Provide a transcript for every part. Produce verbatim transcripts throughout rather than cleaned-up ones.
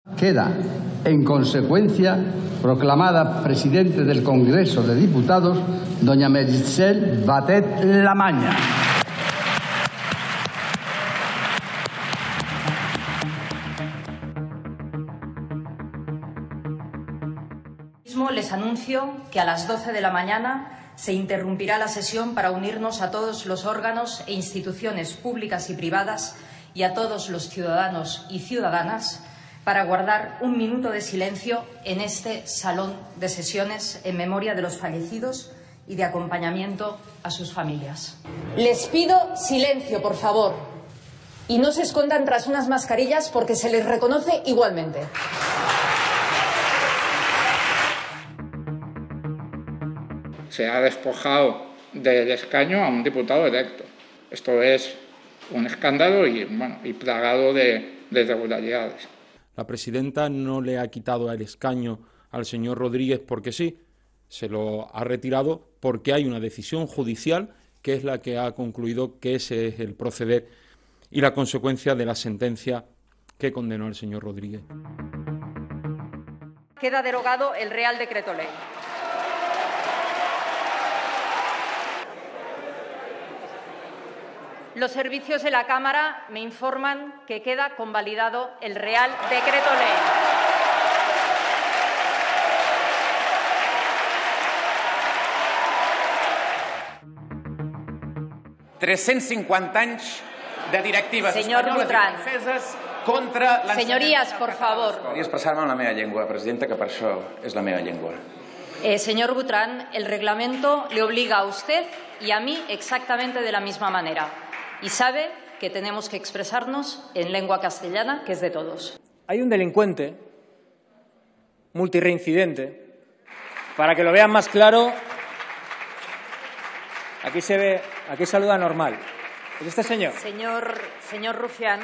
Queda, en consecuencia, proclamada presidente del Congreso de Diputados, doña Meritxell Batet Lamaña. Les anuncio que a las doce de la mañana se interrumpirá la sesión para unirnos a todos los órganos e instituciones públicas y privadas y a todos los ciudadanos y ciudadanas para guardar un minuto de silencio en este salón de sesiones en memoria de los fallecidos y de acompañamiento a sus familias. Les pido silencio, por favor, y no se escondan tras unas mascarillas porque se les reconoce igualmente. Se ha despojado del escaño a un diputado electo. Esto es un escándalo y, bueno, y plagado de, de irregularidades. La presidenta no le ha quitado el escaño al señor Rodríguez porque sí, se lo ha retirado porque hay una decisión judicial que es la que ha concluido que ese es el proceder y la consecuencia de la sentencia que condenó al señor Rodríguez. Queda derogado el Real Decreto Ley. Los servicios de la Cámara me informan que queda convalidado el Real Decreto Ley. tres-cents cinquanta anys de directives Señor espanyoles Butran. i franceses contra l'ensenyament. Señorías, por favor. Volia expressar-me en la meva llengua, presidenta, que per això és la meva llengua. Eh, señor Butran, el reglamento le obliga a usted y a mí exactamente de la misma manera. Y sabe que tenemos que expresarnos en lengua castellana, que es de todos. Hay un delincuente multireincidente. Para que lo vean más claro, aquí se ve, aquí saluda normal. ¿Es este señor? Señor, señor Rufián,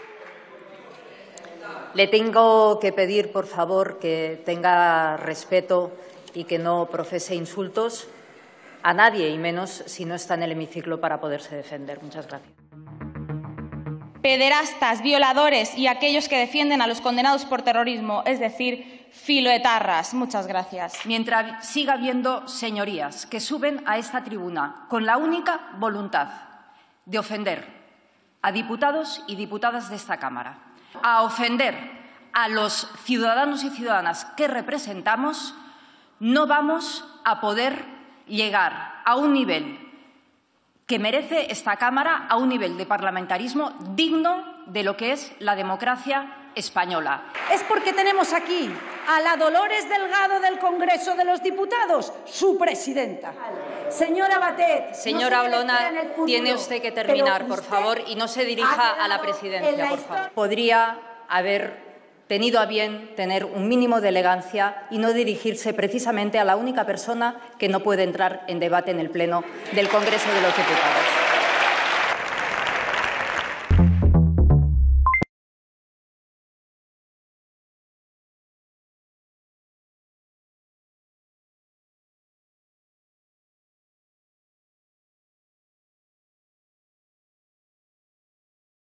le tengo que pedir, por favor, que tenga respeto y que no profese insultos a nadie, y menos si no está en el hemiciclo para poderse defender. Muchas gracias. Pederastas, violadores y aquellos que defienden a los condenados por terrorismo, es decir, filoetarras. Muchas gracias. Mientras siga habiendo señorías que suben a esta tribuna con la única voluntad de ofender a diputados y diputadas de esta Cámara, a ofender a los ciudadanos y ciudadanas que representamos, no vamos a poder llegar a un nivel que merece esta Cámara, a un nivel de parlamentarismo digno de lo que es la democracia española. Es porque tenemos aquí a la Dolores Delgado del Congreso de los Diputados, su presidenta. Señora Batet. Señora no Olona, tiene usted que terminar, por favor, y no se dirija a la presidencia, por favor. Podría haber tenido a bien tener un mínimo de elegancia y no dirigirse precisamente a la única persona que no puede entrar en debate en el Pleno del Congreso de los Diputados.